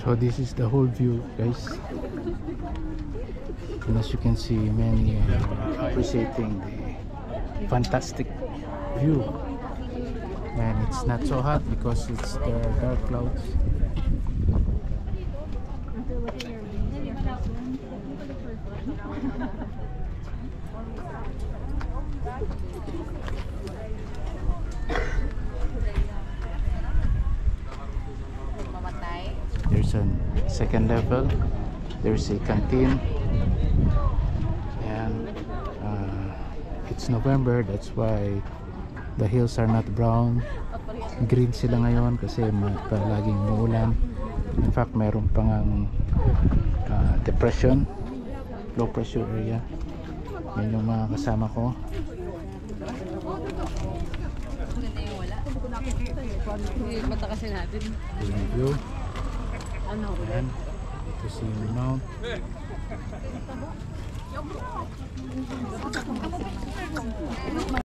So this is the whole view, guys, and as you can see, many are appreciating the fantastic view. And it's not so hot because it's the dark clouds. There's a second level. There's a canteen, and it's November, that's why the hills are not brown. Green sila ngayon kasi palaging muulan. In fact, mayroon pang depression, low pressure area. Yan yung mga kasama ko. Mata kasi natin. Review. Ayan. Ito si Mount.